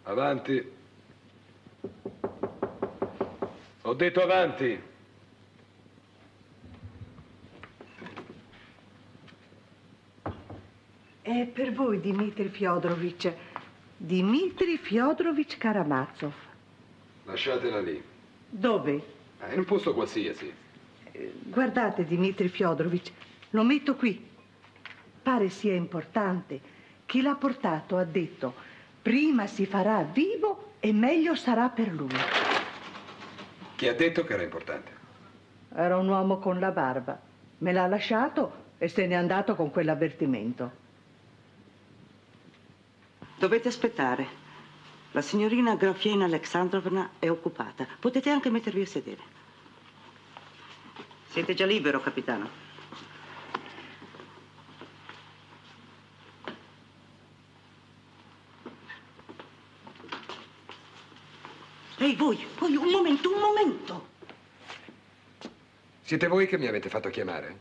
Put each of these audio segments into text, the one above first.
Avanti. Ho detto avanti. È per voi, Dmitri Fyodorovich. Dmitri Fyodorovich Karamazov. Lasciatela lì. Dove? In un posto qualsiasi. Guardate, Dmitri Fyodorovich, lo metto qui. Pare sia importante. Chi l'ha portato ha detto: prima si farà vivo e meglio sarà per lui. Chi ha detto che era importante? Era un uomo con la barba. Me l'ha lasciato e se n'è andato con quell'avvertimento. Dovete aspettare. La signorina Grafina Alexandrovna è occupata. Potete anche mettervi a sedere. Siete già libero, capitano. Ehi, voi, un momento. Siete voi che mi avete fatto chiamare?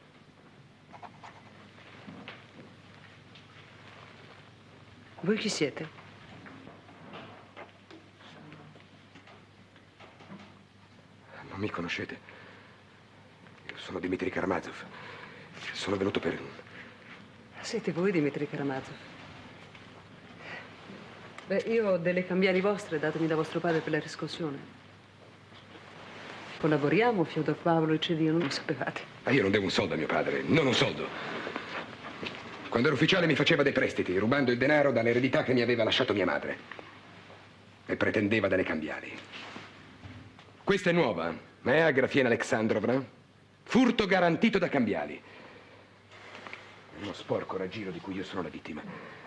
Voi chi siete? Non mi conoscete? Io sono Dmitri Karamazov. Sono venuto per... Siete voi, Dmitri Karamazov? Beh, io ho delle cambiali vostre datemi da vostro padre per la riscossione. Collaboriamo, Fyodor Pavlovich ed io, non lo sapevate. Ma io non devo un soldo a mio padre, non un soldo. Quando ero ufficiale mi faceva dei prestiti, rubando il denaro dall'eredità che mi aveva lasciato mia madre. E pretendeva delle cambiali. Questa è nuova, ma è a Grafina Alexandrovna. Furto garantito da cambiali. Uno sporco raggiro di cui io sono la vittima.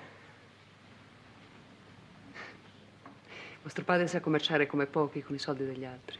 Vostro padre sa commerciare come pochi con i soldi degli altri.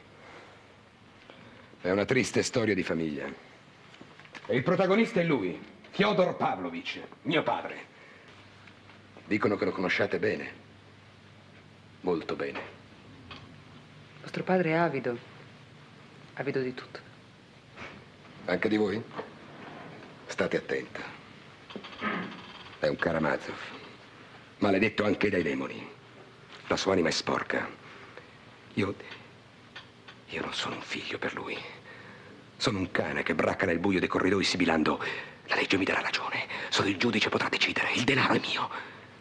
È una triste storia di famiglia. E il protagonista è lui, Fyodor Pavlovich, mio padre. Dicono che lo conosciate bene. Molto bene. Vostro padre è avido. Avido di tutto. Anche di voi? State attenta. È un Karamazov. Maledetto anche dai demoni. La sua anima è sporca. Io non sono un figlio per lui. Sono un cane che bracca nel buio dei corridoi sibilando: la legge mi darà ragione. Solo il giudice potrà decidere. Il denaro è mio.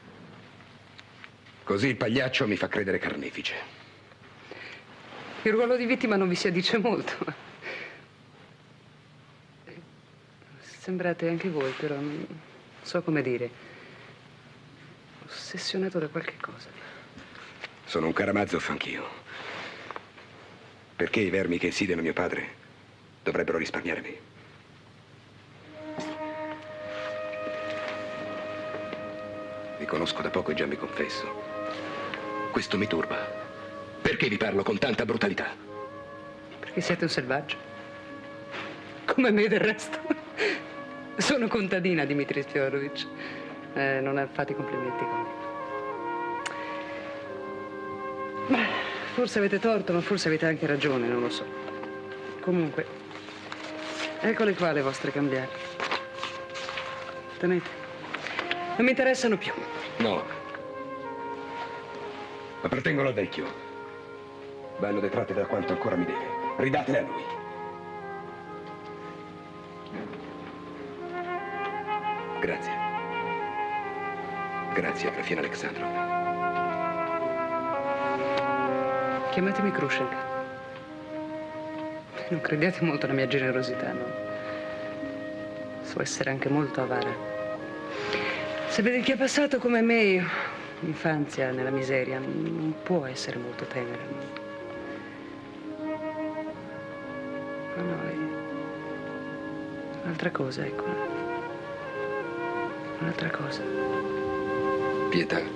Così il pagliaccio mi fa credere carnefice. Il ruolo di vittima non vi si addice molto. Sembrate anche voi, però non so come dire. Ossessionato da qualche cosa. Sono un Karamazov anch'io. Perché i vermi che insidiano mio padre dovrebbero risparmiare me? Vi conosco da poco e già mi confesso. Questo mi turba. Perché vi parlo con tanta brutalità? Perché siete un selvaggio. Come me del resto. Sono contadina, Dmitri Fyodorovich. Non fate complimenti con me. Beh, forse avete torto, ma forse avete anche ragione, non lo so. Comunque, eccole qua le vostre cambiali. Tenete. Non mi interessano più. No. Appartengono al vecchio. Vanno detratte da quanto ancora mi deve. Ridatele a lui. Grazie. Grazie, Grafina Alexandrovna. Chiamatemi Khrushchev. Non crediate molto alla mia generosità, no? So essere anche molto avara. Sapete, chi è passato come me, infanzia nella miseria, non può essere molto tenera, no? Ma no, è un'altra cosa, ecco. Un'altra cosa. Pietà.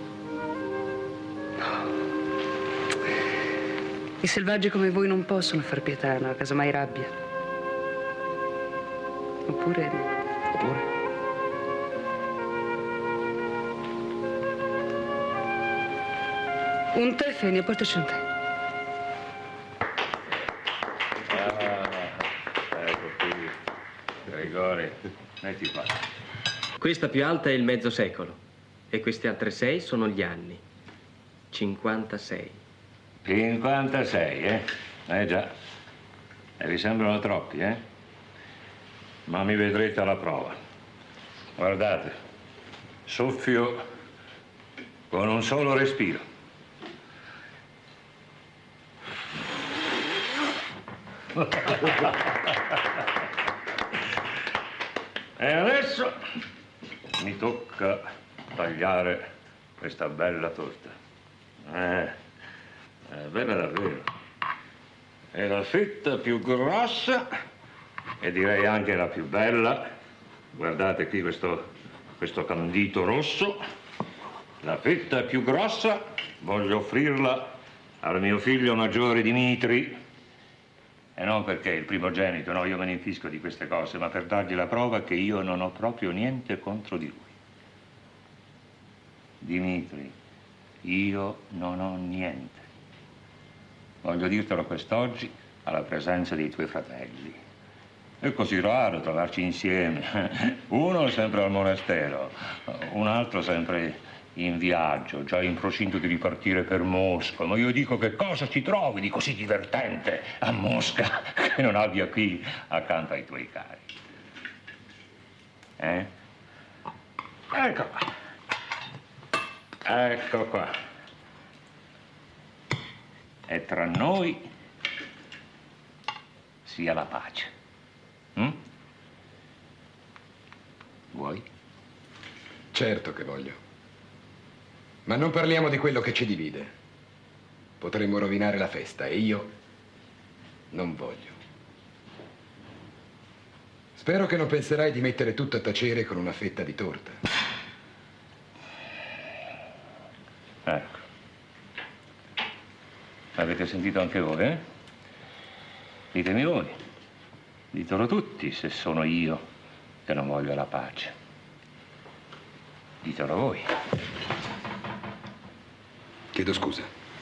I selvaggi come voi non possono far pietà, no? Casomai rabbia. Oppure... Un tè, Fenia, portaci un tè. Ecco qui. Grigori, metti qua. Questa più alta è il mezzo secolo e queste altre 6 sono gli anni. 56. 56, eh? Già. E vi sembrano troppi, eh? Ma mi vedrete alla prova. Guardate, soffio con un solo respiro. E adesso mi tocca tagliare questa bella torta. È bella davvero. È la fetta più grossa e direi anche la più bella. Guardate qui questo candito rosso. La fetta più grossa voglio offrirla al mio figlio maggiore Dimitri. E non perché è il primogenito, no, io me ne infisco di queste cose, ma per dargli la prova che io non ho proprio niente contro di lui. Dimitri, io non ho niente. Voglio dirtelo quest'oggi alla presenza dei tuoi fratelli. È così raro trovarci insieme. Uno sempre al monastero, un altro sempre in viaggio, già in procinto di ripartire per Mosca. Ma io dico, che cosa ci trovi di così divertente a Mosca che non abbia qui accanto ai tuoi cari? Ecco qua. Ecco qua. E tra noi sia la pace. Vuoi? Certo che voglio. Ma non parliamo di quello che ci divide. Potremmo rovinare la festa e io non voglio. Spero che non penserai di mettere tutto a tacere con una fetta di torta. Ecco. Avete sentito anche voi, eh? Ditemi voi. Ditelo tutti se sono io che non voglio la pace. Ditelo voi. Chiedo scusa.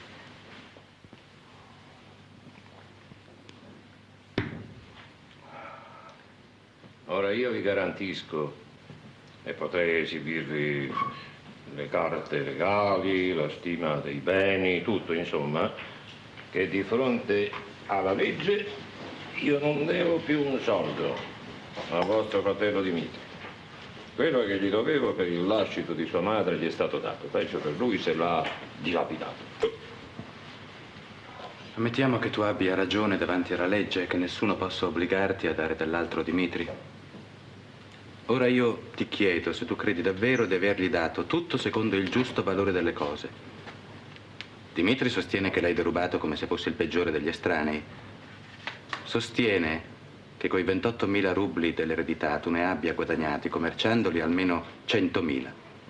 Ora io vi garantisco, e potrei esibirvi le carte legali, la stima dei beni, tutto insomma, che di fronte alla legge io non devo più un soldo a vostro fratello Dimitri. Quello che gli dovevo per il lascito di sua madre gli è stato dato, peggio per lui se l'ha dilapidato. Ammettiamo che tu abbia ragione davanti alla legge e che nessuno possa obbligarti a dare dell'altro Dimitri. Ora io ti chiedo se tu credi davvero di avergli dato tutto secondo il giusto valore delle cose. Dimitri sostiene che l'hai derubato come se fosse il peggiore degli estranei. Sostiene che coi 28.000 rubli dell'eredità tu ne abbia guadagnati, commerciandoli, almeno 100.000.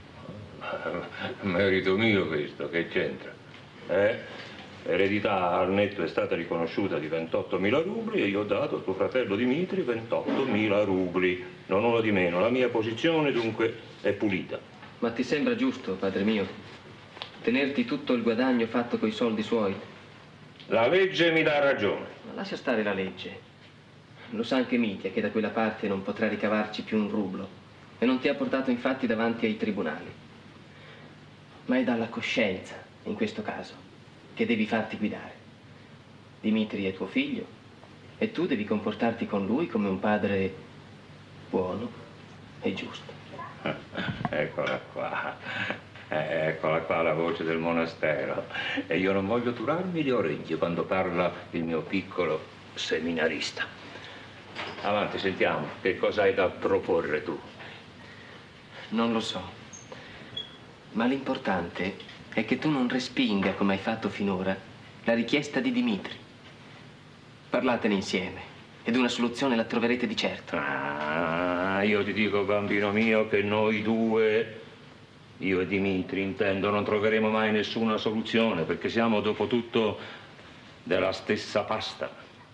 Merito mio questo, che c'entra? L'eredità al netto è stata riconosciuta di 28.000 rubli e io ho dato a tuo fratello Dimitri 28.000 rubli. Non uno di meno. La mia posizione dunque è pulita. Ma ti sembra giusto, padre mio, tenerti tutto il guadagno fatto coi soldi suoi? La legge mi dà ragione. Ma lascia stare la legge. Lo sa anche Mitya che da quella parte non potrà ricavarci più un rublo e non ti ha portato infatti davanti ai tribunali. Ma è dalla coscienza, in questo caso, che devi farti guidare. Dimitri è tuo figlio e tu devi comportarti con lui come un padre buono e giusto. Eccola qua. Eccola qua la voce del monastero. E io non voglio turarmi le orecchie quando parla il mio piccolo seminarista. Avanti, sentiamo, che cosa hai da proporre tu? Non lo so, ma l'importante è che tu non respinga, come hai fatto finora, la richiesta di Dimitri. Parlatene insieme ed una soluzione la troverete di certo. Io ti dico, bambino mio, che noi due, io e Dimitri, intendo, non troveremo mai nessuna soluzione, perché siamo, dopo tutto, della stessa pasta.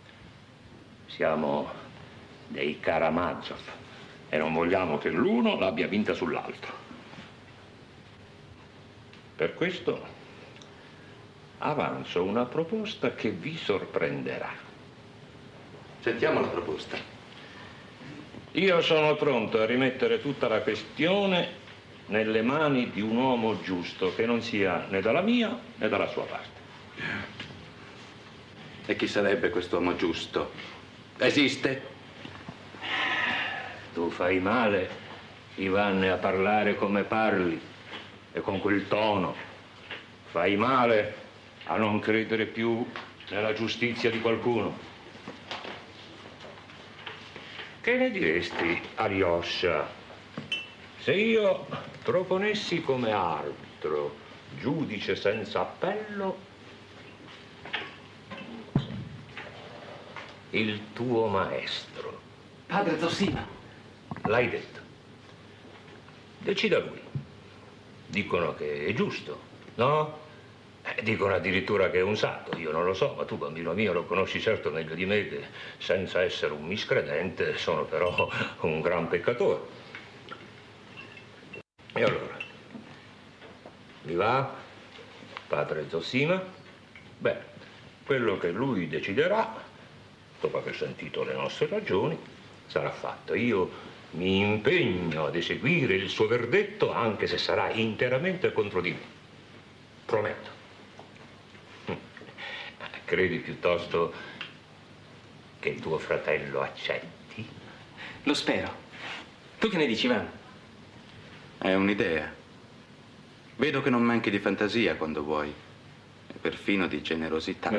Siamo dei Karamazov e non vogliamo che l'uno l'abbia vinta sull'altro. Per questo avanzo una proposta che vi sorprenderà. Sentiamo la proposta. Io sono pronto a rimettere tutta la questione nelle mani di un uomo giusto, che non sia né dalla mia né dalla sua parte. E chi sarebbe quest'uomo giusto? Esiste? Tu fai male, Ivan, a parlare come parli e con quel tono. Fai male a non credere più nella giustizia di qualcuno. Che ne diresti, Alyosha, se io proponessi come arbitro, giudice senza appello, il tuo maestro? Padre Zosima. L'hai detto. Decida lui. Dicono che è giusto, no? Dicono addirittura che è un santo. Io non lo so, ma tu, bambino mio, lo conosci certo meglio di me, che senza essere un miscredente sono però un gran peccatore. E allora? Vi va, padre Zosima? Beh, quello che lui deciderà, dopo aver sentito le nostre ragioni, sarà fatto. Io mi impegno ad eseguire il suo verdetto, anche se sarà interamente contro di me. Prometto. Credi piuttosto che tuo fratello accetti? Lo spero. Tu che ne dici, Ivan? È un'idea. Vedo che non manchi di fantasia quando vuoi, e perfino di generosità.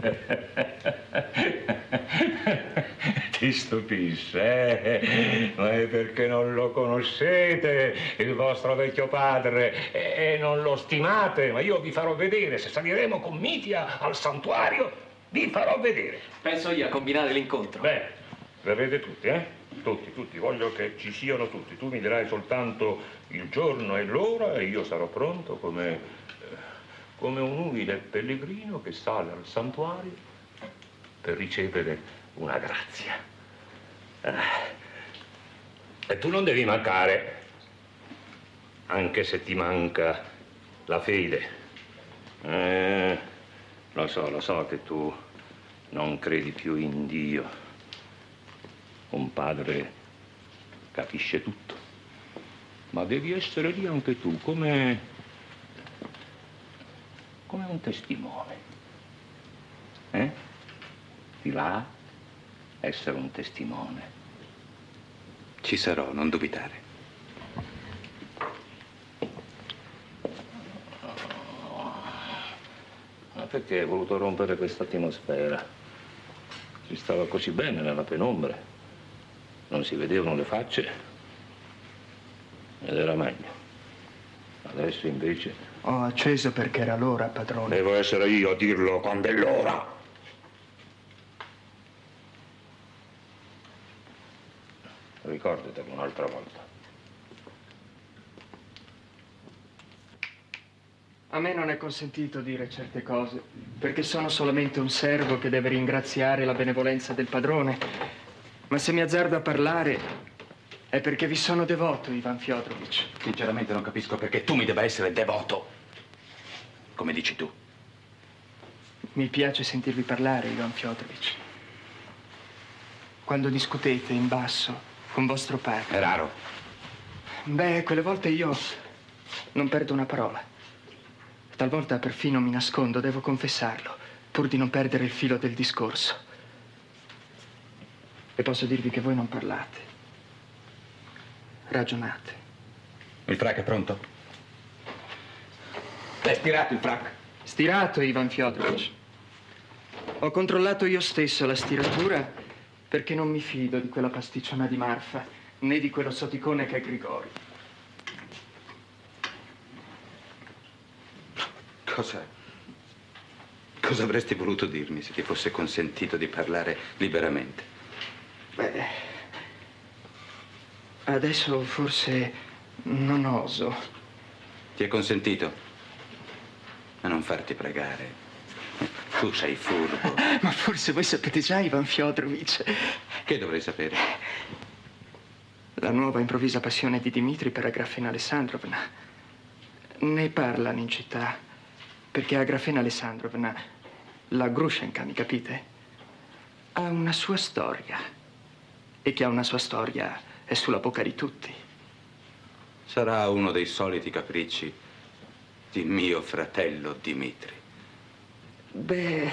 Ti stupisce, ma è perché non lo conoscete, il vostro vecchio padre, e non lo stimate, ma io vi farò vedere, se saliremo con Mitya al santuario, vi farò vedere. Penso io a combinare l'incontro. Beh, verrete tutti, Tutti, voglio che ci siano tutti. Tu mi dirai soltanto il giorno e l'ora e io sarò pronto come un umile pellegrino che sale al santuario per ricevere una grazia. E tu non devi mancare, anche se ti manca la fede. Lo so che tu non credi più in Dio. Un padre capisce tutto, ma devi essere lì anche tu, come un testimone. Ti va essere un testimone? Ci sarò, non dubitare. Ma perché hai voluto rompere questa atmosfera? Si stava così bene nella penombra, non si vedevano le facce ed era meglio. Adesso invece... Ho acceso perché era l'ora, padrone. Devo essere io a dirlo quando è l'ora. Ricordatelo un'altra volta. A me non è consentito dire certe cose, perché sono solamente un servo che deve ringraziare la benevolenza del padrone. Ma se mi azzardo a parlare è perché vi sono devoto, Ivan Fyodorovich. Sinceramente non capisco perché tu mi debba essere devoto, come dici tu. Mi piace sentirvi parlare, Ivan Fyodorovich. Quando discutete in basso con vostro padre. È raro. Beh, quelle volte io non perdo una parola. Talvolta perfino mi nascondo, devo confessarlo, pur di non perdere il filo del discorso. E posso dirvi che voi non parlate. Ragionate. Il frac è pronto? È stirato il frac? Stirato, Ivan Fyodorovich. Ho controllato io stesso la stiratura perché non mi fido di quella pasticciona di Marfa, né di quello soticone che è Grigori. Cosa avresti voluto dirmi se ti fosse consentito di parlare liberamente? Beh, adesso forse non oso. Ti è consentito? Ma non farti pregare. Tu sei furbo. Ma forse voi sapete già, Ivan Fyodorovich. Che dovrei sapere? La nuova improvvisa passione di Dmitri per Agrafena Alessandrovna. Ne parlano in città, perché Agrafena Alessandrovna, la Grushenka, mi capite? Ha una sua storia. E chi ha una sua storia è sulla bocca di tutti. Sarà uno dei soliti capricci di mio fratello Dimitri. Beh,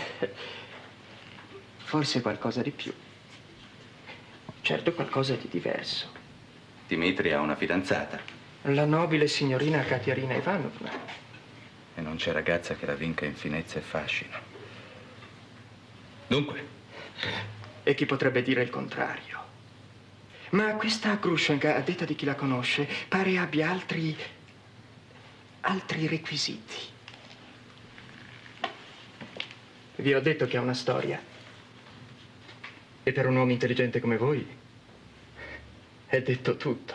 forse qualcosa di più. Certo, qualcosa di diverso. Dimitri ha una fidanzata. La nobile signorina Katerina Ivanovna. E non c'è ragazza che la vinca in finezza e fascino. Dunque? E chi potrebbe dire il contrario? Ma questa Grushenka, a detta di chi la conosce, pare abbia altri requisiti. Vi ho detto che ha una storia. E per un uomo intelligente come voi è detto tutto.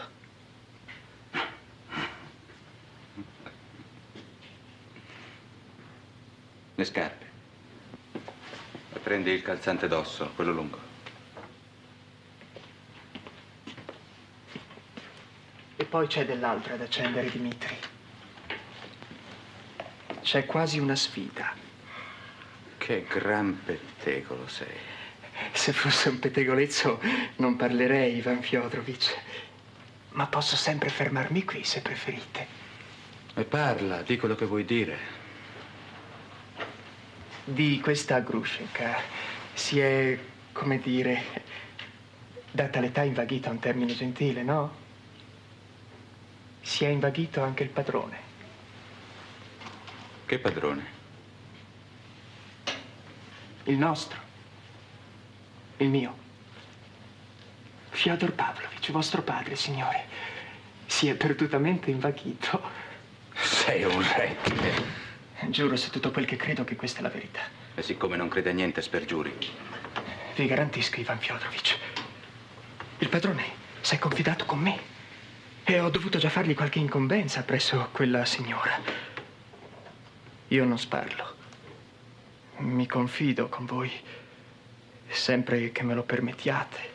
Le scarpe. Prendi il calzante d'osso, quello lungo. E poi c'è dell'altro da accendere, Dimitri. C'è quasi una sfida. Che gran pettegolo sei. Se fosse un pettegolezzo non parlerei, Ivan Fyodorovich. Ma posso sempre fermarmi qui, se preferite. E parla, di quello che vuoi dire. Di questa Grushenka si è, come dire, data l'età invaghita un termine gentile, no? Si è invaghito anche il padrone. Che padrone? Il nostro. Il mio. Fyodor Pavlovich, vostro padre, signore. Si è perdutamente invaghito. Sei un rettile. Giuro su tutto quel che credo che questa è la verità. E siccome non crede a niente, spergiuri. Vi garantisco, Ivan Fyodorovich. Il padrone si è confidato con me. E ho dovuto già fargli qualche incombenza presso quella signora. Io non sparlo. Mi confido con voi, sempre che me lo permettiate.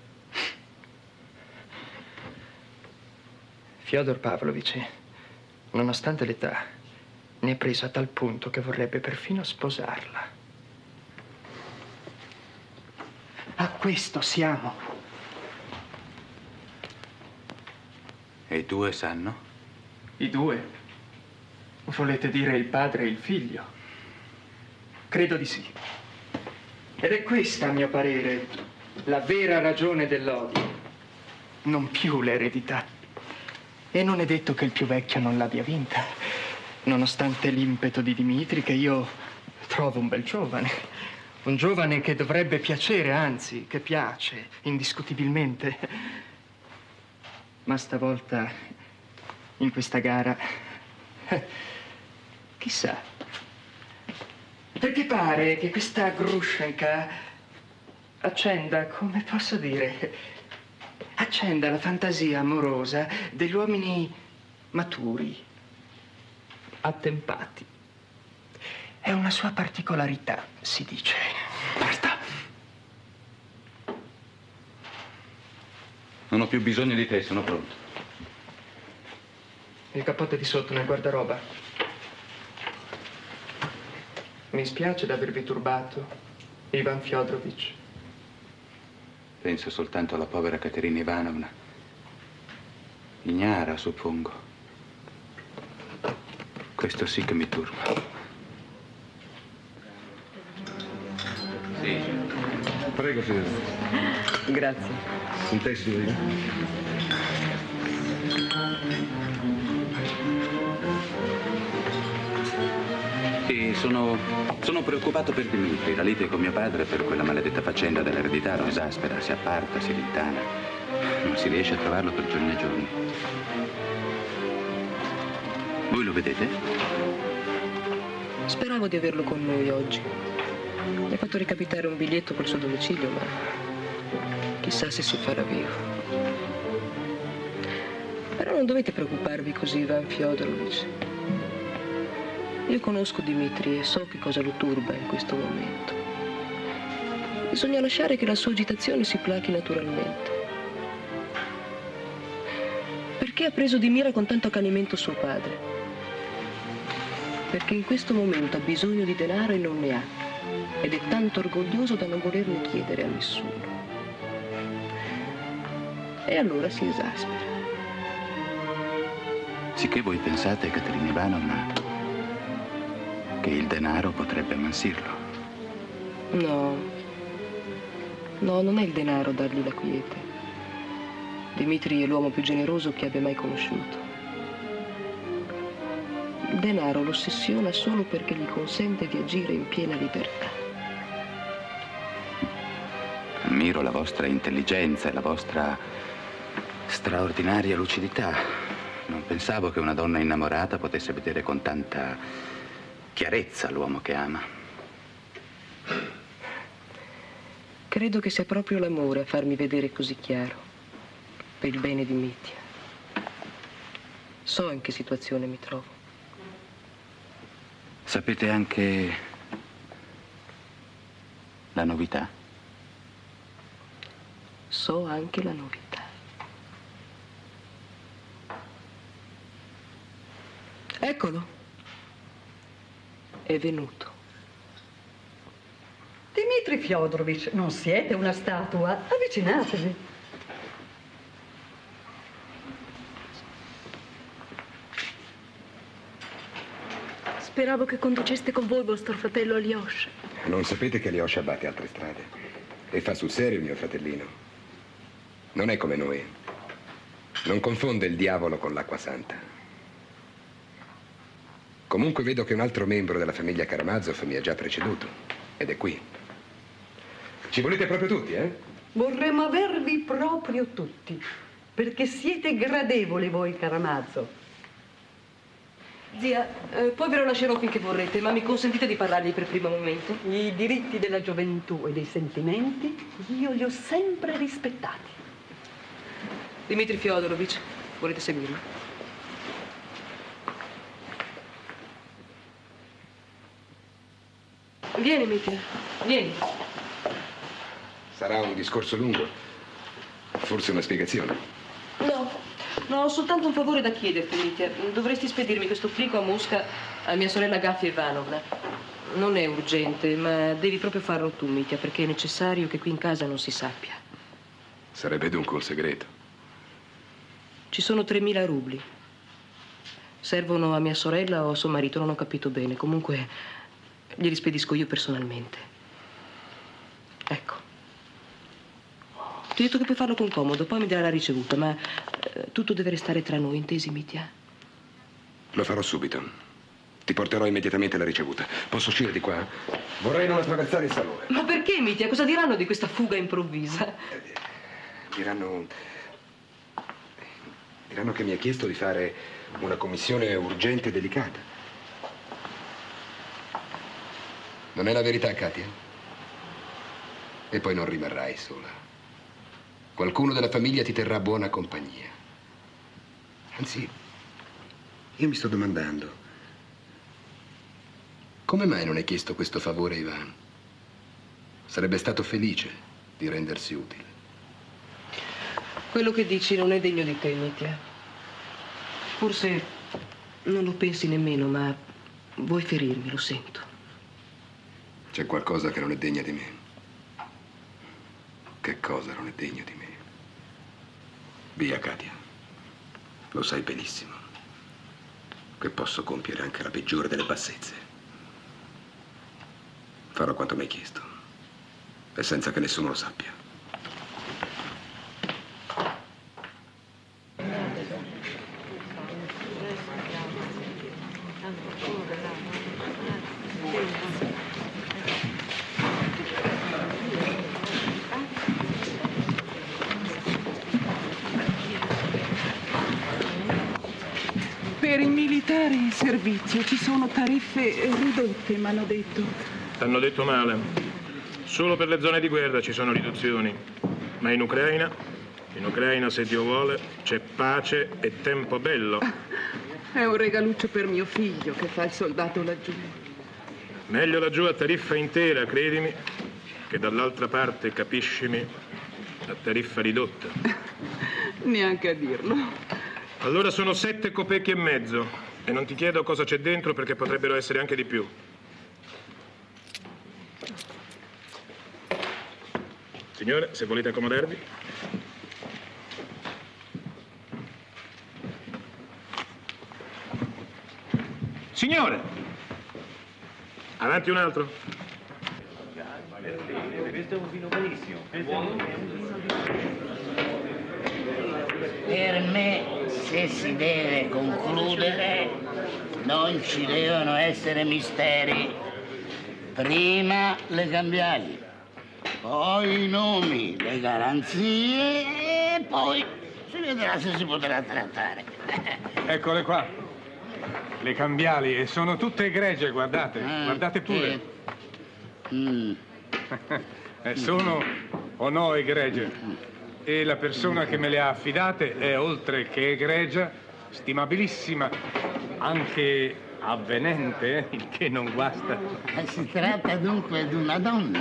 Fyodor Pavlovich, nonostante l'età, ne è preso a tal punto che vorrebbe perfino sposarla. A questo siamo. E i due sanno? I due? Volete dire il padre e il figlio? Credo di sì. Ed è questa, a mio parere, la vera ragione dell'odio. Non più l'eredità. E non è detto che il più vecchio non l'abbia vinta, nonostante l'impeto di Dimitri, che io trovo un bel giovane. Un giovane che dovrebbe piacere, anzi, che piace, indiscutibilmente. Ma stavolta, in questa gara, chissà. Perché pare che questa Grushenka accenda, come posso dire, accenda la fantasia amorosa degli uomini maturi, attempati. È una sua particolarità, si dice. Basta. Non ho più bisogno di te, sono pronto. Il cappotto è di sotto nel guardaroba. Mi spiace d'avervi turbato, Ivan Fyodorovich. Penso soltanto alla povera Katerina Ivanovna. Ignara, suppongo. Questo sì che mi turba. Sì. Prego, signore. Grazie. Un tè, signorina? E sono preoccupato per Dimitri. La lite con mio padre per quella maledetta faccenda dell'eredità lo esaspera, si apparta, si rintanna. Non si riesce a trovarlo per giorni e giorni. Voi lo vedete? Speravo di averlo con noi oggi. Mi ha fatto recapitare un biglietto col suo domicilio, ma chissà se si farà vivo. Però non dovete preoccuparvi così, Ivan Fyodorovich. Io conosco Dimitri e so che cosa lo turba in questo momento. Bisogna lasciare che la sua agitazione si plachi naturalmente. Perché ha preso di mira con tanto accanimento suo padre? Perché in questo momento ha bisogno di denaro e non ne ha. Ed è tanto orgoglioso da non volerne chiedere a nessuno. E allora si esaspera. Sicché voi pensate, Caterina Ivanovna, che il denaro potrebbe ammansirlo? No. No, non è il denaro a dargli la quiete. Dimitri è l'uomo più generoso che abbia mai conosciuto. Il denaro lo ossessiona solo perché gli consente di agire in piena libertà. Ammiro la vostra intelligenza e la vostra straordinaria lucidità. Non pensavo che una donna innamorata potesse vedere con tanta chiarezza l'uomo che ama. Credo che sia proprio l'amore a farmi vedere così chiaro, per il bene di Mitya. So in che situazione mi trovo. Sapete anche la novità? So anche la novità. Eccolo. È venuto. Dmitri Fyodorovich, non siete una statua. Avvicinatevi. Speravo che conduceste con voi vostro fratello Alyosha. Non sapete che Alyosha batte altre strade? E fa sul serio il mio fratellino. Non è come noi. Non confonde il diavolo con l'acqua santa. Comunque vedo che un altro membro della famiglia Karamazov mi ha già preceduto. Ed è qui. Ci volete proprio tutti, eh? Vorremmo avervi proprio tutti, perché siete gradevoli voi, Karamazov. Zia, poi ve lo lascerò finché vorrete, ma mi consentite di parlargli per primo momento? I diritti della gioventù e dei sentimenti io li ho sempre rispettati. Dmitri Fyodorovich, volete seguirmi? Vieni, Mitya, vieni. Sarà un discorso lungo. Forse una spiegazione. No, ho soltanto un favore da chiederti, Mitya. Dovresti spedirmi questo plico a Mosca a mia sorella Agafia Ivanovna. Non è urgente, ma devi proprio farlo tu, Mitya, perché è necessario che qui in casa non si sappia. Sarebbe dunque un segreto. Ci sono 3.000 rubli. Servono a mia sorella o a suo marito, non ho capito bene. Comunque glieli spedisco io personalmente. Ecco. Ti ho detto che puoi farlo con comodo, poi mi darai la ricevuta, ma tutto deve restare tra noi, intesi, Mitya? Lo farò subito. Ti porterò immediatamente la ricevuta. Posso uscire di qua? Vorrei non attraversare il salone. Ma perché, Mitya? Cosa diranno di questa fuga improvvisa? Diranno che mi ha chiesto di fare una commissione urgente e delicata. Non è la verità, Katia? E poi non rimarrai sola. Qualcuno della famiglia ti terrà buona compagnia. Anzi, io mi sto domandando, come mai non hai chiesto questo favore a Ivan? Sarebbe stato felice di rendersi utile. Quello che dici non è degno di te, Mitya. Forse non lo pensi nemmeno, ma vuoi ferirmi, lo sento. C'è qualcosa che non è degna di me. Che cosa non è degno di me? Via, Katia. Lo sai benissimo che posso compiere anche la peggiore delle bassezze. Farò quanto mi hai chiesto e senza che nessuno lo sappia. Per i militari in servizio ci sono tariffe ridotte, mi hanno detto. T'hanno detto male. Solo per le zone di guerra ci sono riduzioni. Ma in Ucraina, se Dio vuole, c'è pace e tempo bello. È un regaluccio per mio figlio che fa il soldato laggiù. Meglio laggiù a tariffa intera, credimi, che dall'altra parte, capiscimi, a tariffa ridotta. Neanche a dirlo. Allora sono 7 copecchi e mezzo. E non ti chiedo cosa c'è dentro perché potrebbero essere anche di più. Signore, se volete accomodarvi. Signore! Avanti un altro. Questo è un vino buonissimo. Per me, se si deve concludere, non ci devono essere misteri. Prima le cambiali, poi i nomi, le garanzie e poi si vedrà se si potrà trattare. Eccole qua. Le cambiali, e sono tutte egregie, guardate. Guardate pure. Sono o no egregie. E la persona che me le ha affidate è, oltre che egregia, stimabilissima, anche avvenente, il che non guasta. Si tratta dunque di una donna,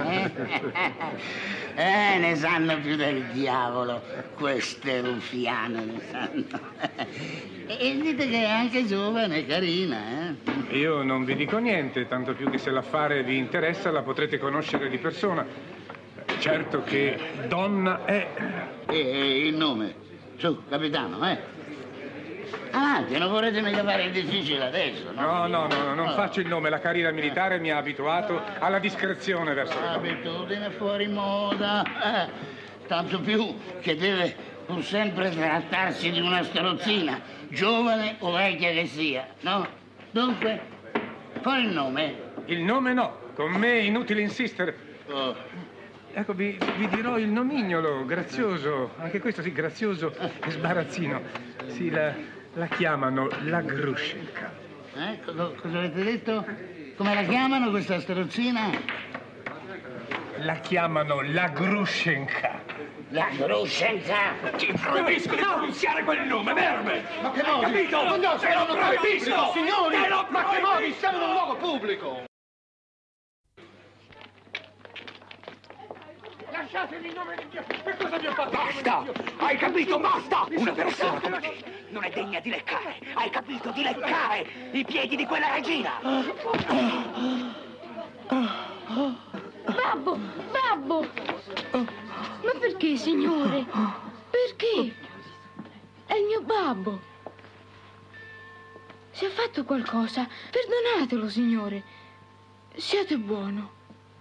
ne sanno più del diavolo, queste ruffiane, ne sanno. E dite che è anche giovane e carina, Io non vi dico niente, tanto più che se l'affare vi interessa la potrete conoscere di persona. Certo che donna è. E il nome? Su, capitano, Avanti, non vorrete mica fare il difficile adesso, no? No, non faccio il nome. La carriera militare mi ha abituato alla discrezione verso le donne. Abitudine fuori moda. Tanto più che deve pur sempre trattarsi di una strozzina, giovane o vecchia che sia, no? Dunque, poi il nome? Il nome no. Con me è inutile insistere. Ecco, vi dirò il nomignolo, grazioso. Anche questo sì, grazioso e sbarazzino. Sì, la chiamano la Grushenka. Cosa avete detto? Come la chiamano questa strozzina? La chiamano la Grushenka. La Grushenka? Ti proibisco di pronunziare quel nome, verme! Ma che modi? Capito? Ma no, Te lo proibisco! Signori! Te lo Ma che modi? proibisco! Siamo in un luogo pubblico! Lasciatemi il nome di Dio! Che cosa vi ho fatto? Basta! Hai capito? Basta! Una persona come te non è degna di leccare! Hai capito? Di leccare i piedi di quella regina! Babbo! Babbo! Ma perché, signore? Perché? È il mio babbo. Se ha fatto qualcosa, perdonatelo, signore. Siate buono.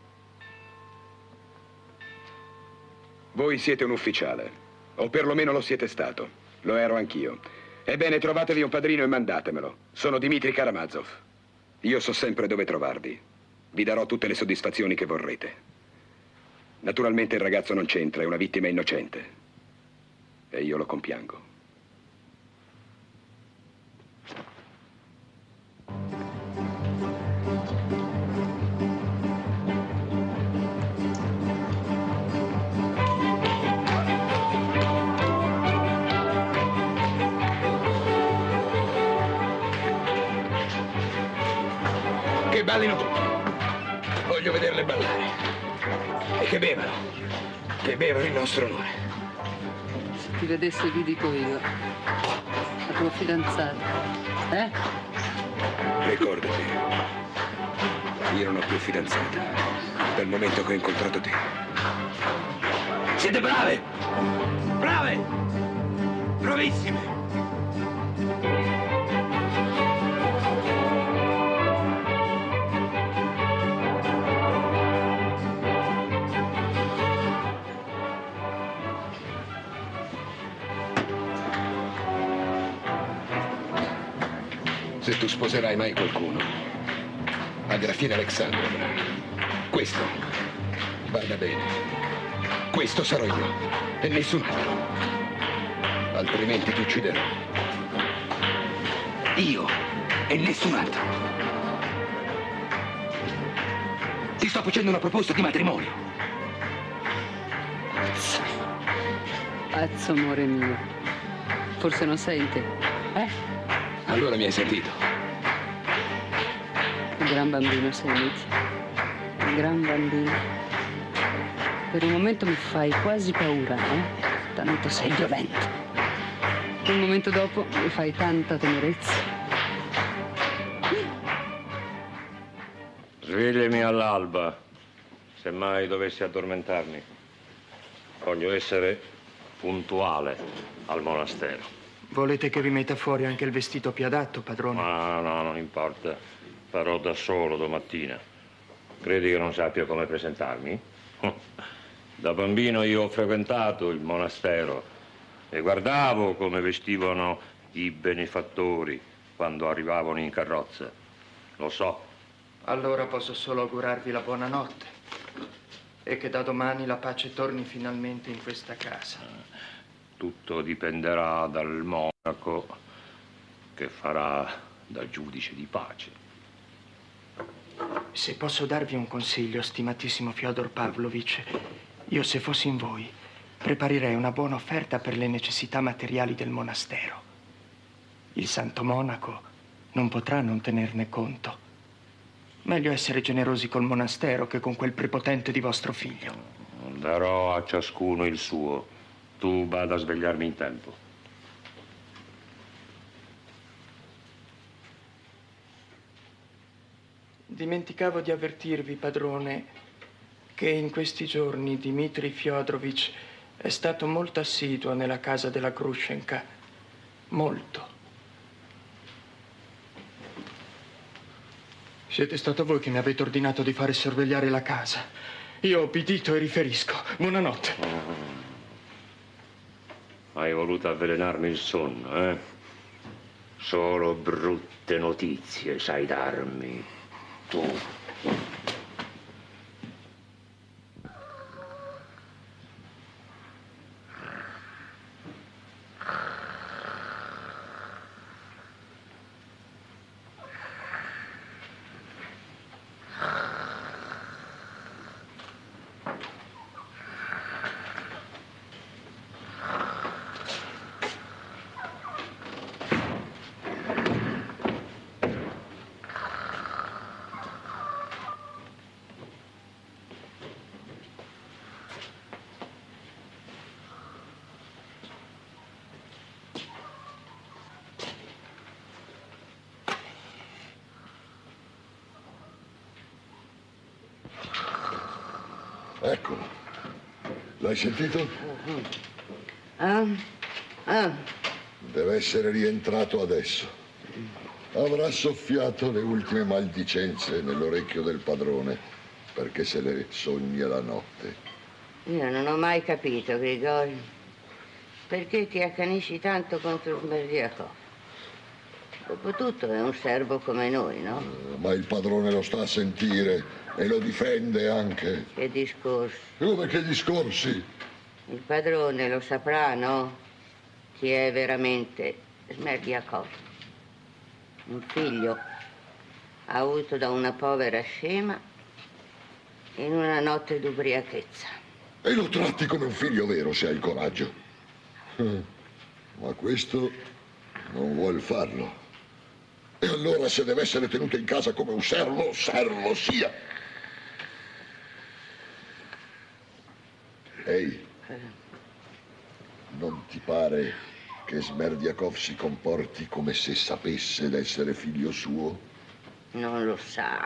Voi siete un ufficiale, o perlomeno lo siete stato. Lo ero anch'io. Ebbene, trovatevi un padrino e mandatemelo. Sono Dmitri Karamazov. Io so sempre dove trovarvi. Vi darò tutte le soddisfazioni che vorrete. Naturalmente il ragazzo non c'entra, è una vittima innocente. E io lo compiango. Che ballino tutti. Voglio vederle ballare. E che bevano. Che bevano in nostro onore. Se ti vedessi vi dico io. La tua fidanzata. Ricordati. Io non ho più fidanzata. Dal momento che ho incontrato te. Siete brave! Brave! Bravissime! Se tu sposerai mai qualcuno, Agrafena Alexandrovna, questo, bada bene, questo sarò io e nessun altro. Altrimenti ti ucciderò. Io e nessun altro. Ti sto facendo una proposta di matrimonio. Pazzo, amore mio. Forse non senti, Allora mi hai sentito. Un gran bambino sei, Mitya. Un gran bambino. Per un momento mi fai quasi paura, Tanto sei violento. Un momento dopo mi fai tanta tenerezza. Svegliami all'alba, se mai dovessi addormentarmi. Voglio essere puntuale al monastero. Volete che vi metta fuori anche il vestito più adatto, padrone? No, non importa. Farò da solo domattina. Credi che non sappia come presentarmi? Da bambino io ho frequentato il monastero e guardavo come vestivano i benefattori quando arrivavano in carrozza. Lo so. Allora posso solo augurarvi la buonanotte e che da domani la pace torni finalmente in questa casa. Tutto dipenderà dal monaco che farà da giudice di pace. Se posso darvi un consiglio, stimatissimo Fyodor Pavlovich, io se fossi in voi preparerei una buona offerta per le necessità materiali del monastero. Il santo monaco non potrà non tenerne conto. Meglio essere generosi col monastero che con quel prepotente di vostro figlio. Darò a ciascuno il suo. Tu vada a svegliarmi in tempo. Dimenticavo di avvertirvi, padrone, che in questi giorni Dmitri Fyodorovich è stato molto assiduo nella casa della Grushenka. Molto. Siete stato voi che mi avete ordinato di fare sorvegliare la casa. Io ho obbedito e riferisco. Buonanotte. Hai voluto avvelenarmi il sonno, eh? Solo brutte notizie sai darmi, tu. Ecco, l'hai sentito? Deve essere rientrato adesso. Avrà soffiato le ultime maldicenze nell'orecchio del padrone, perché se le sogna la notte. Io non ho mai capito, Grigori, perché ti accanisci tanto contro Smerdiakov. Dopotutto è un servo come noi, no? Ma il padrone lo sta a sentire e lo difende anche. Che discorsi? Come che discorsi? Il padrone lo saprà, no? Chi è veramente Smerdiakov. Un figlio avuto da una povera scema in una notte d'ubriachezza. E lo tratti come un figlio vero se hai il coraggio. Ma questo non vuol farlo. E allora se deve essere tenuto in casa come un servo, servo sia. Ehi, non ti pare che Smerdiakov si comporti come se sapesse d'essere figlio suo? Non lo sa.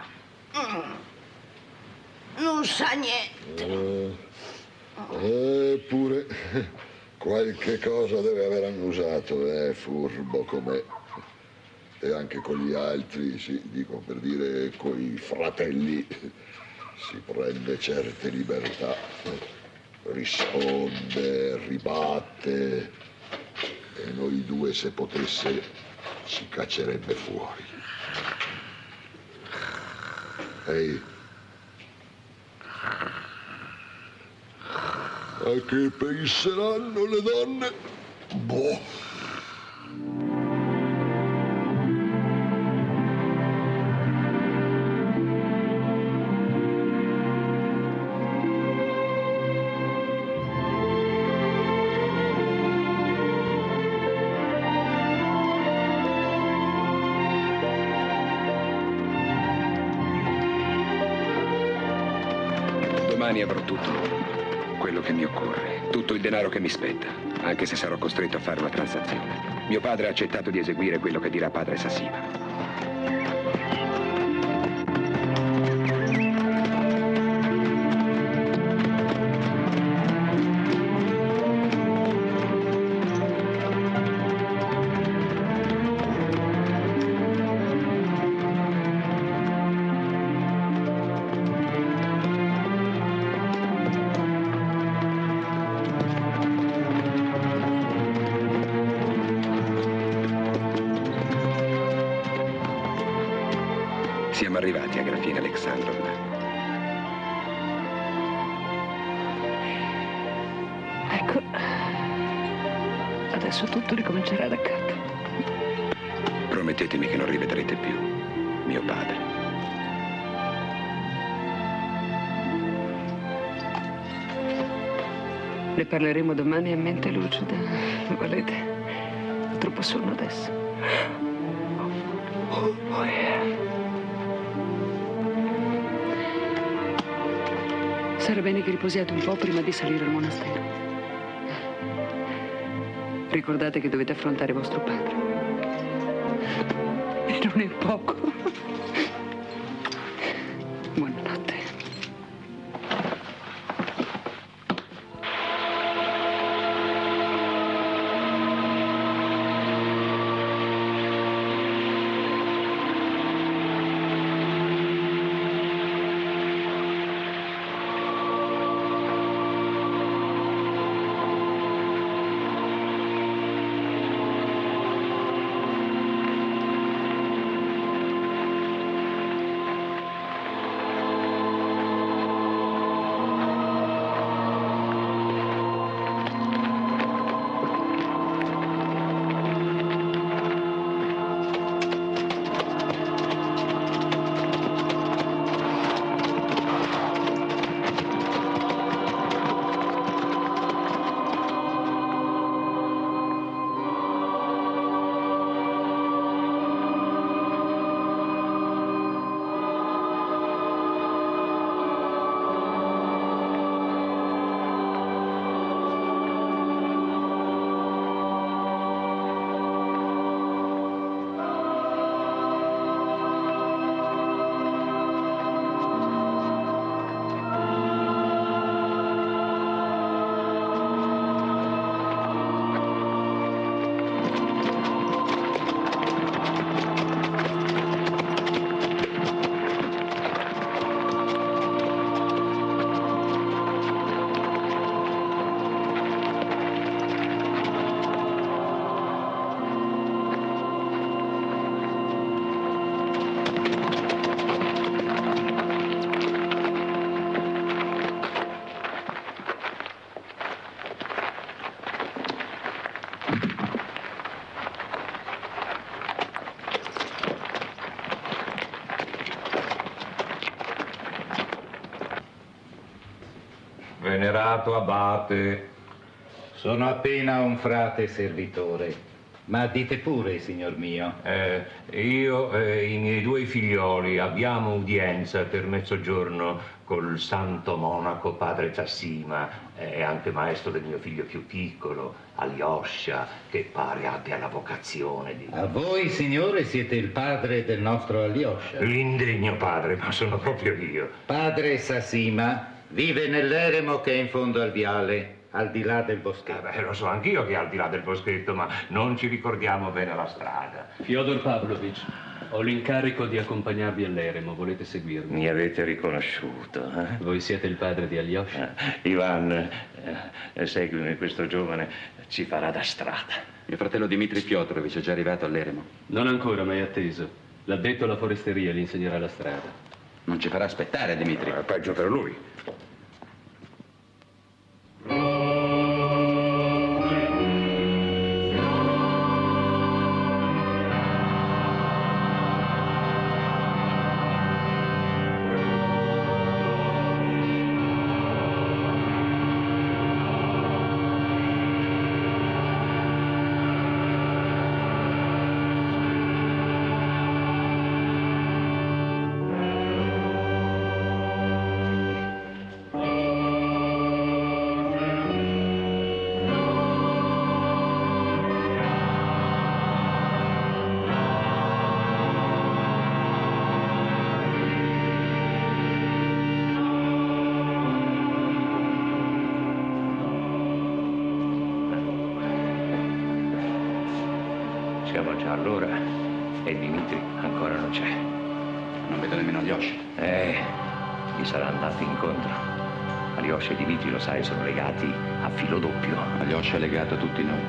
Non sa niente. Eppure qualche cosa deve aver annusato, furbo com'è. E anche con gli altri, sì, dico per dire coi fratelli, si prende certe libertà. Risponde, ribatte, e noi due, se potesse, ci caccerebbe fuori. Ehi, a che penseranno le donne? Boh. Domani avrò tutto quello che mi occorre, tutto il denaro che mi spetta, anche se sarò costretto a fare una transazione. Mio padre ha accettato di eseguire quello che dirà padre Sassiva. Siamo arrivati a Grafina Alexandrovna. Ecco, adesso tutto ricomincerà da capo. Promettetemi che non rivedrete più mio padre. Ne parleremo domani a mente lucida. Lo volete? Ho troppo sonno adesso. Oh, yeah. Sarà bene che riposiate un po' prima di salire al monastero. Ricordate che dovete affrontare vostro padre. E non è poco. Buonanotte. Venerato abate. Sono appena un frate servitore, ma dite pure, signor mio. Io e i miei due figlioli abbiamo udienza per mezzogiorno col santo monaco padre Tassima e anche maestro del mio figlio più piccolo, Alyosha, che pare abbia la vocazione di... A voi, signore, siete il padre del nostro Alyosha. L'indegno padre, ma sono proprio io. Padre Tassima vive nell'eremo che è in fondo al viale, al di là del boschetto. Lo so anch'io che è al di là del boschetto, ma non ci ricordiamo bene la strada. Fyodor Pavlovich, ho l'incarico di accompagnarvi all'eremo. Volete seguirmi? Mi avete riconosciuto, eh? Voi siete il padre di Alyosha? Ivan, seguimi, questo giovane ci farà da strada. Mio fratello Dmitri Fyodorovich è già arrivato all'eremo. Non ancora, ma è atteso. L'addetto alla foresteria gli insegnerà la strada. Non ci farà aspettare, Dmitri. Peggio per lui. Siamo già all'ora e Dmitri ancora non c'è. Non vedo nemmeno Alyosha. Gli sarà andato incontro. Alyosha e Dmitri, lo sai, sono legati a filo doppio. Alyosha è legato a tutti noi.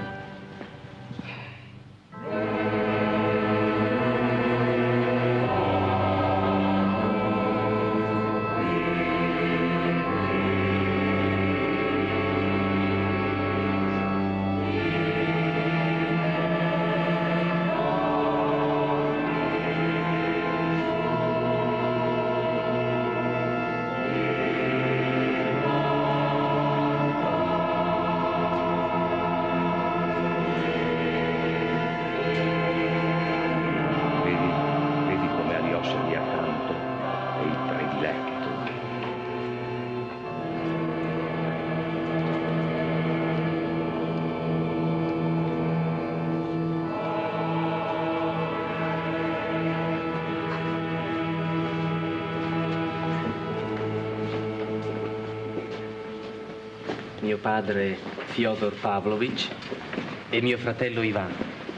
mio padre Fyodor Pavlovich e mio fratello Ivan.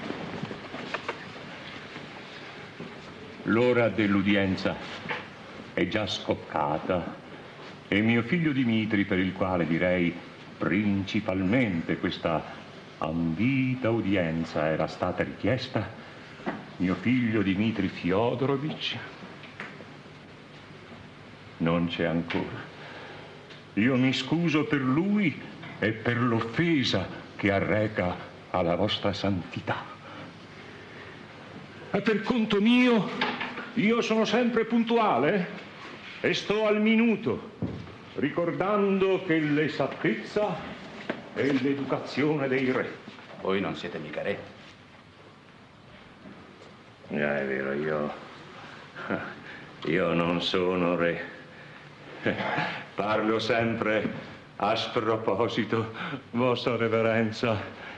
L'ora dell'udienza è già scoccata e mio figlio Dimitri, per il quale direi principalmente questa ambita udienza era stata richiesta, mio figlio Dimitri Fyodorovich non c'è ancora. Io mi scuso per lui e per l'offesa che arreca alla vostra santità. E per conto mio, io sono sempre puntuale e sto al minuto, ricordando che l'esattezza è l'educazione dei re. Voi non siete mica re. È vero, io non sono re. Parlo sempre a sproposito, vostra reverenza.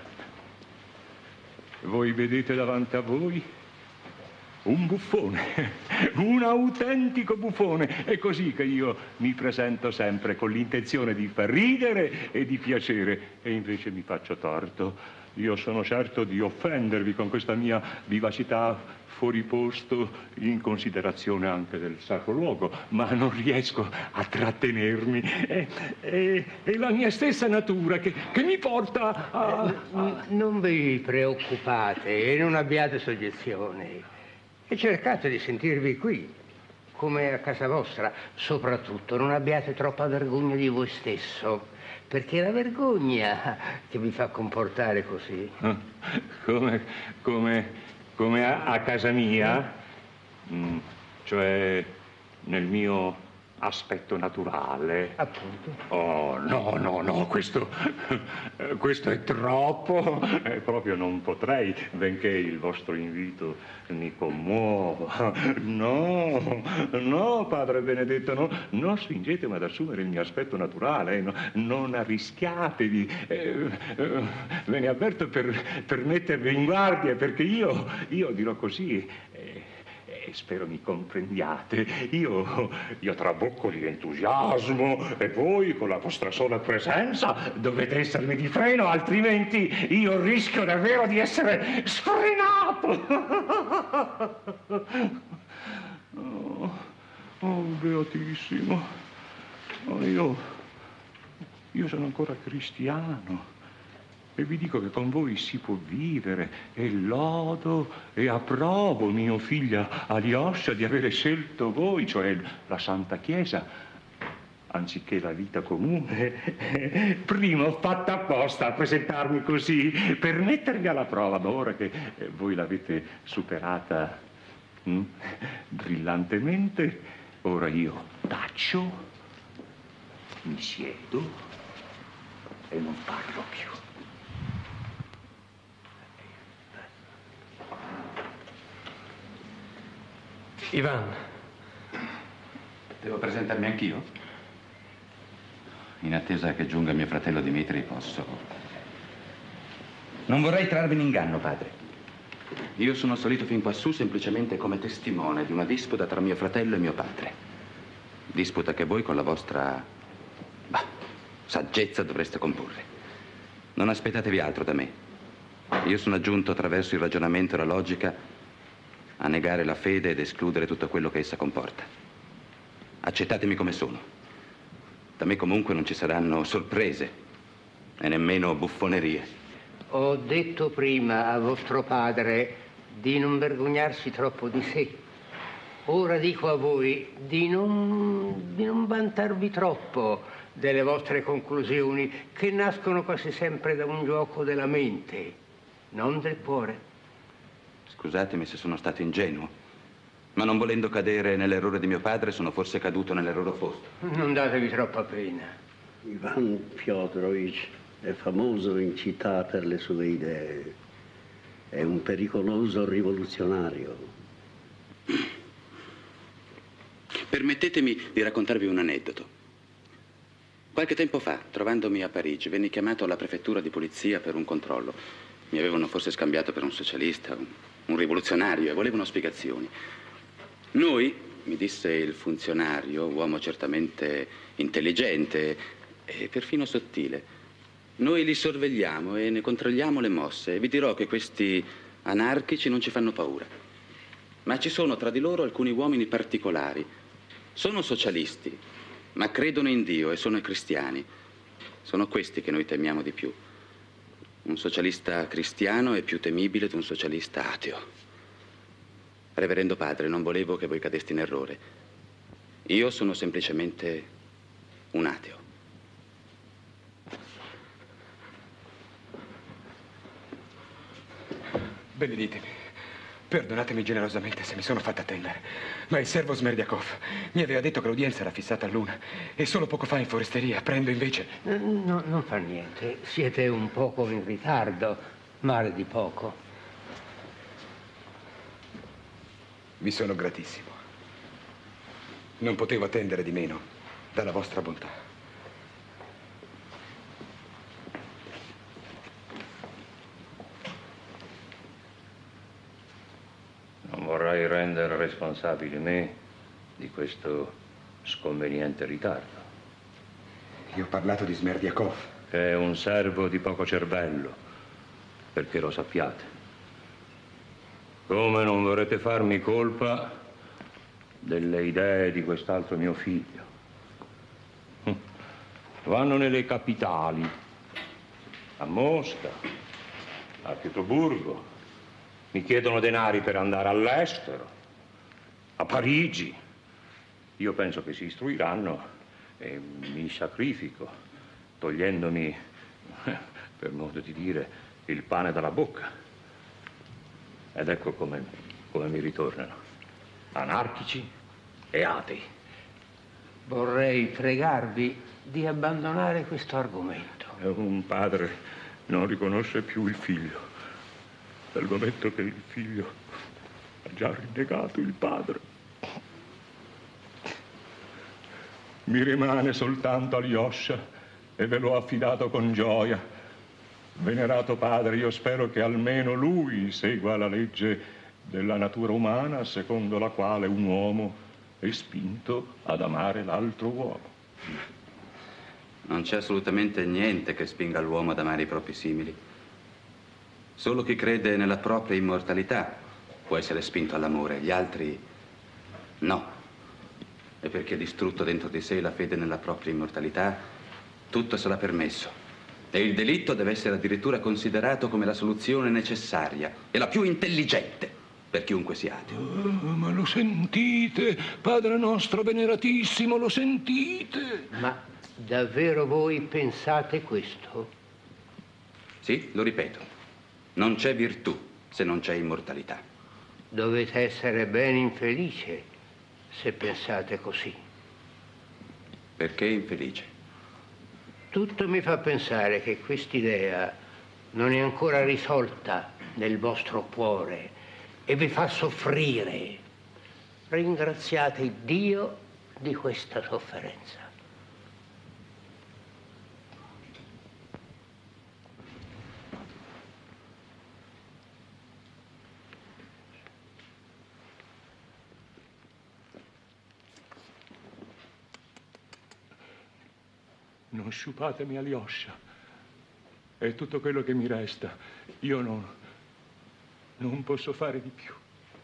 Voi vedete davanti a voi un buffone, un autentico buffone. È così che io mi presento sempre, con l'intenzione di far ridere e di piacere, e invece mi faccio torto. Io sono certo di offendervi con questa mia vivacità fuori posto, in considerazione anche del sacro luogo, ma non riesco a trattenermi. È la mia stessa natura che mi porta a... Non vi preoccupate e non abbiate soggezione. E cercate di sentirvi qui, come a casa vostra. Soprattutto non abbiate troppa vergogna di voi stesso, perché è la vergogna che vi fa comportare così. Come a casa mia? Cioè nel mio aspetto naturale? Appunto. Oh, no, questo è troppo. Proprio non potrei, benché il vostro invito mi commuova. No, padre Benedetto, non spingetemi ad assumere il mio aspetto naturale, non arrischiatevi. Ve ne avverto per mettervi in guardia, perché io dirò così, e spero mi comprendiate, io trabocco di entusiasmo e voi con la vostra sola presenza dovete essermi di freno, altrimenti io rischio davvero di essere sfrenato. Oh, beatissimo, io sono ancora cristiano. E vi dico che con voi si può vivere, e lodo e approvo mio figlio Alyosha di avere scelto voi, cioè la Santa Chiesa, anziché la vita comune. Prima ho fatto apposta a presentarmi così, per mettervi alla prova, ma ora che voi l'avete superata brillantemente, ora io taccio, mi siedo e non parlo più. Ivan. Devo presentarmi anch'io? In attesa che giunga mio fratello Dimitri, posso... Non vorrei trarvi in inganno, padre. Io sono salito fin quassù semplicemente come testimone di una disputa tra mio fratello e mio padre. Disputa che voi con la vostra... saggezza dovreste comporre. Non aspettatevi altro da me. Io sono giunto attraverso il ragionamento e la logica a negare la fede ed escludere tutto quello che essa comporta. Accettatemi come sono. Da me comunque non ci saranno sorprese e nemmeno buffonerie. Ho detto prima a vostro padre di non vergognarsi troppo di sé. Ora dico a voi di non vantarvi troppo delle vostre conclusioni, che nascono quasi sempre da un gioco della mente, non del cuore. Scusatemi se sono stato ingenuo, ma non volendo cadere nell'errore di mio padre, sono forse caduto nell'errore opposto. Non datevi troppa pena. Ivan Fyodorovich è famoso in città per le sue idee. È un pericoloso rivoluzionario. Permettetemi di raccontarvi un aneddoto. Qualche tempo fa, trovandomi a Parigi, venni chiamato alla prefettura di polizia per un controllo. Mi avevano forse scambiato per un socialista, un rivoluzionario, e volevano spiegazioni. Noi, mi disse il funzionario, uomo certamente intelligente e perfino sottile, Noi li sorvegliamo e ne controlliamo le mosse. E vi dirò che questi anarchici non ci fanno paura. Ma ci sono tra di loro alcuni uomini particolari. Sono socialisti, ma credono in Dio e sono cristiani. Sono questi che noi temiamo di più. Un socialista cristiano è più temibile di un socialista ateo. Reverendo padre, non volevo che voi cadeste in errore. Io sono semplicemente un ateo. Beneditemi. Perdonatemi generosamente se mi sono fatta attendere, ma il servo Smerdiakov mi aveva detto che l'udienza era fissata all'1 e solo poco fa in foresteria prendo invece... No, non fa niente. Siete un poco in ritardo, male di poco. Vi sono gratissimo. Non potevo attendere di meno dalla vostra bontà. Non vorrei rendere responsabile me di questo sconveniente ritardo. Io ho parlato di Smerdiakov. È un servo di poco cervello, perché lo sappiate. Come non vorrete farmi colpa delle idee di quest'altro mio figlio. Vanno nelle capitali, a Mosca, a Pietroburgo. Mi chiedono denari per andare all'estero, a Parigi. Io penso che si istruiranno e mi sacrifico, togliendomi, per modo di dire, il pane dalla bocca. Ed ecco come mi ritornano, anarchici e atei. Vorrei pregarvi di abbandonare questo argomento. Un padre non riconosce più il figlio. Dal momento che il figlio ha già rinnegato il padre. Mi rimane soltanto Alyosha e ve l'ho affidato con gioia. Venerato padre, io spero che almeno lui segua la legge della natura umana, secondo la quale un uomo è spinto ad amare l'altro uomo. Non c'è assolutamente niente che spinga l'uomo ad amare i propri simili. Solo chi crede nella propria immortalità può essere spinto all'amore, gli altri no. E per chi ha distrutto dentro di sé la fede nella propria immortalità, tutto sarà permesso. E il delitto deve essere addirittura considerato come la soluzione necessaria e la più intelligente per chiunque sia ateo. Ma lo sentite, Padre nostro veneratissimo, lo sentite? Ma davvero voi pensate questo? Sì, lo ripeto. Non c'è virtù se non c'è immortalità. Dovete essere ben infelice se pensate così. Perché infelice? Tutto mi fa pensare che quest'idea non è ancora risolta nel vostro cuore e vi fa soffrire. Ringraziate Dio di questa sofferenza. Non sciupatemi, Alyosha. È tutto quello che mi resta. Io non posso fare di più.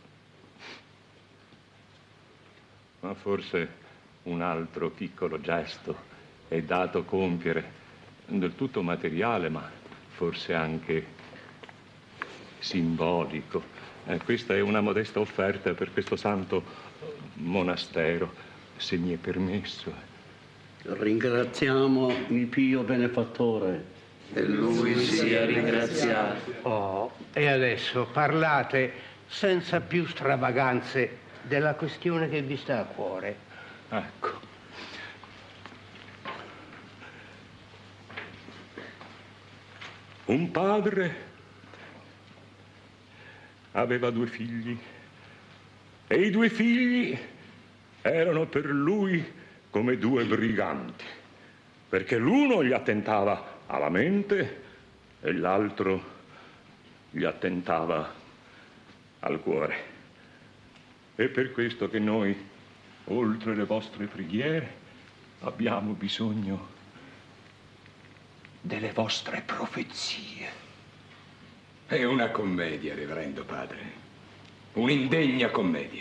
Ma forse un altro piccolo gesto è dato compiere, del tutto materiale, ma forse anche simbolico. Questa è una modesta offerta per questo santo monastero, se mi è permesso. Ringraziamo il Pio Benefattore. E lui sia ringraziato. Oh, e adesso parlate senza più stravaganze della questione che vi sta a cuore. Ecco. Un padre aveva 2 figli e i 2 figli erano per lui come 2 briganti, perché l'uno gli attentava alla mente e l'altro gli attentava al cuore. È per questo che noi, oltre le vostre preghiere, abbiamo bisogno delle vostre profezie. È una commedia, reverendo padre. Un'indegna commedia.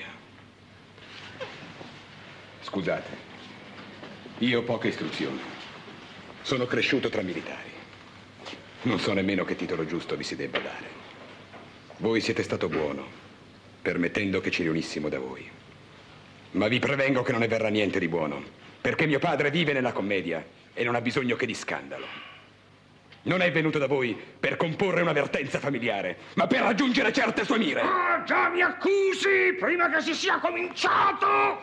Scusate, io ho poche istruzioni. Sono cresciuto tra militari. Non so nemmeno che titolo giusto vi si debba dare. Voi siete stato buono, permettendo che ci riunissimo da voi. Ma vi prevengo che non ne verrà niente di buono, perché mio padre vive nella commedia e non ha bisogno che di scandalo. Non è venuto da voi per comporre un'avvertenza familiare, ma per raggiungere certe sue mire. Ah, già mi accusi prima che si sia cominciato!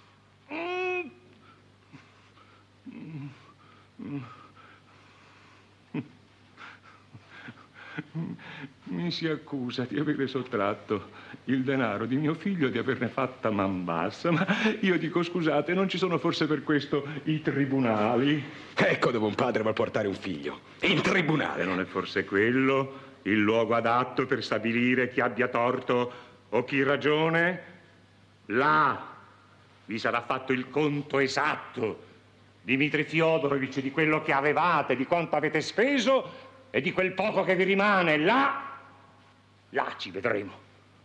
Mi si accusa di avere sottratto il denaro di mio figlio e di averne fatta man bassa, ma io dico scusate, non ci sono forse per questo i tribunali? Ecco dove un padre vuol portare un figlio, in tribunale. E non è forse quello il luogo adatto per stabilire chi abbia torto o chi ragione? Là vi sarà fatto il conto esatto, Dmitri Fyodorovich, di quello che avevate, di quanto avete speso e di quel poco che vi rimane. Là ci vedremo.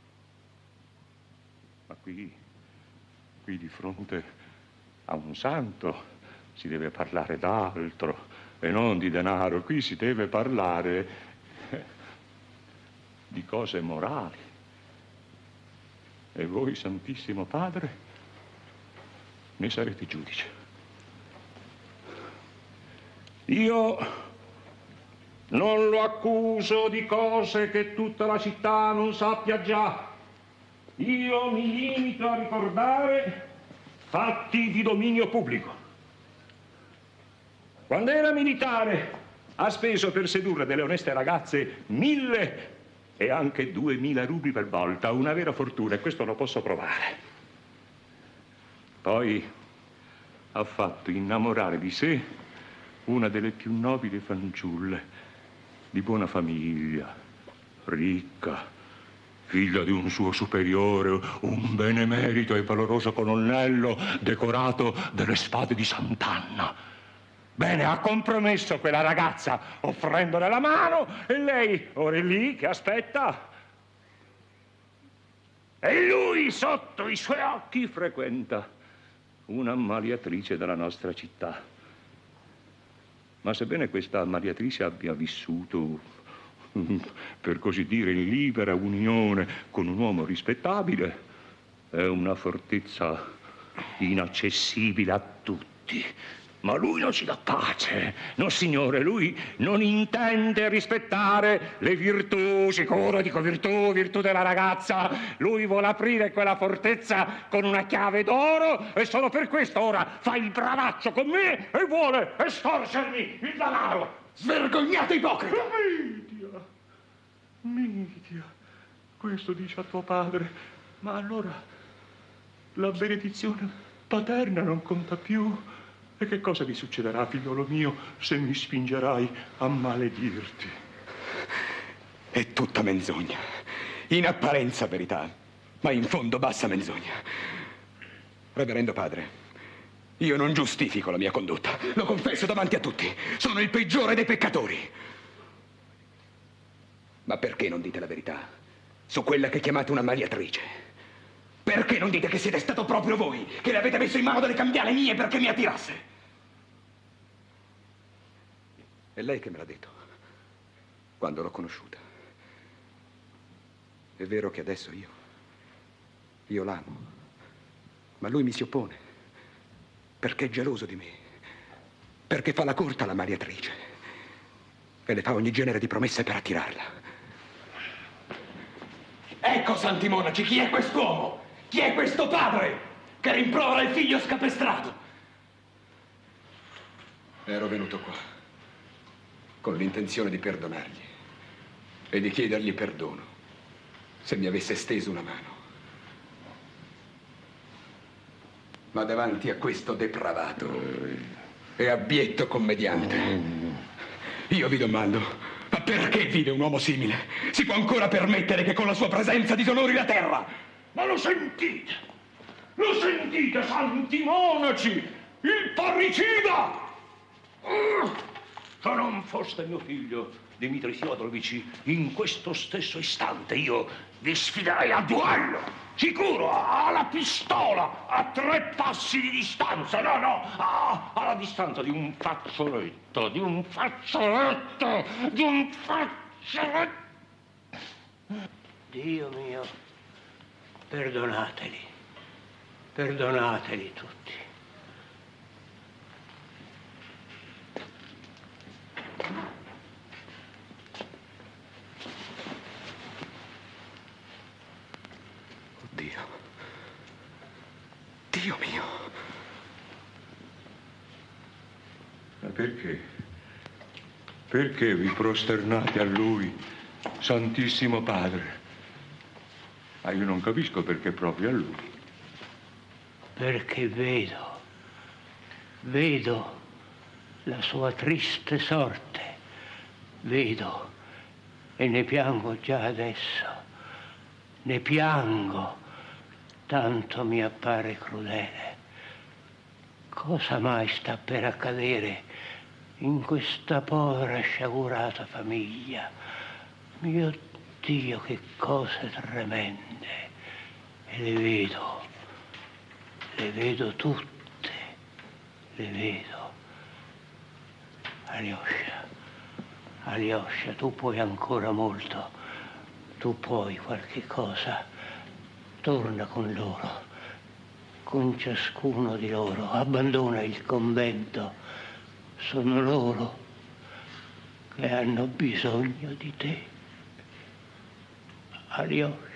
Ma qui di fronte a un santo si deve parlare d'altro e non di denaro. Qui si deve parlare di cose morali. E voi, Santissimo Padre, ne sarete giudice. Io non lo accuso di cose che tutta la città non sappia già. Io mi limito a ricordare fatti di dominio pubblico. Quando era militare ha speso per sedurre delle oneste ragazze 1.000 e anche 2.000 rubli per volta, una vera fortuna, e questo lo posso provare. Poi ha fatto innamorare di sé una delle più nobili fanciulle, di buona famiglia, ricca, figlia di un suo superiore, un benemerito e valoroso colonnello decorato delle spade di Sant'Anna. Bene, ha compromesso quella ragazza offrendole la mano e lei ora è lì che aspetta. E lui sotto i suoi occhi frequenta una ammaliatrice della nostra città. Ma sebbene questa ammaliatrice abbia vissuto, per così dire, in libera unione con un uomo rispettabile, è una fortezza inaccessibile a tutti. Ma lui non ci dà pace. No, signore, lui non intende rispettare le virtù, sicuro, dico virtù della ragazza. Lui vuole aprire quella fortezza con una chiave d'oro e solo per questo ora fa il bravaccio con me e vuole estorcermi il denaro. Svergognato ipocrita! Mitia, questo dice a tuo padre, ma allora la benedizione paterna non conta più. E che cosa ti succederà, figliolo mio, se mi spingerai a maledirti? È tutta menzogna. In apparenza verità, ma in fondo bassa menzogna. Reverendo padre, io non giustifico la mia condotta. Lo confesso davanti a tutti. Sono il peggiore dei peccatori. Ma perché non dite la verità su quella che chiamate una ammaliatrice? Perché non dite che siete stato proprio voi che le avete messo in mano delle cambiali mie perché mi attirasse? È lei che me l'ha detto quando l'ho conosciuta. È vero che adesso io l'amo, ma lui mi si oppone perché è geloso di me, perché fa la corte alla ammaliatrice e le fa ogni genere di promesse per attirarla. Ecco, santi monaci, chi è quest'uomo? Chi è questo padre che rimprovera il figlio scapestrato? Ero venuto qua con l'intenzione di perdonargli e di chiedergli perdono se mi avesse steso una mano. Ma davanti a questo depravato e abietto commediante, io vi domando, ma perché vive un uomo simile? Si può ancora permettere che con la sua presenza disonori la terra? Ma lo sentite, santi monaci, il parricida! che non foste mio figlio, Dmitri Fyodorovich, in questo stesso istante io vi sfiderei a duello, sicuro, alla pistola, a 3 passi di distanza, alla distanza di un fazzoletto, di un fazzoletto. Dio mio, perdonateli tutti. Dio mio. Ma perché? Perché vi prosternate a Lui, Santissimo Padre? Ma io non capisco perché proprio a Lui. Perché vedo la sua triste sorte, vedo e ne piango già adesso, ne piango. Tanto mi appare crudele. Cosa mai sta per accadere in questa povera sciagurata famiglia? Mio Dio, che cose tremende. E le vedo tutte, le vedo. Alyosha, tu puoi ancora molto, tu puoi qualche cosa. Torna con loro, con ciascuno di loro, abbandona il convento. Sono loro che hanno bisogno di te. Alyosha.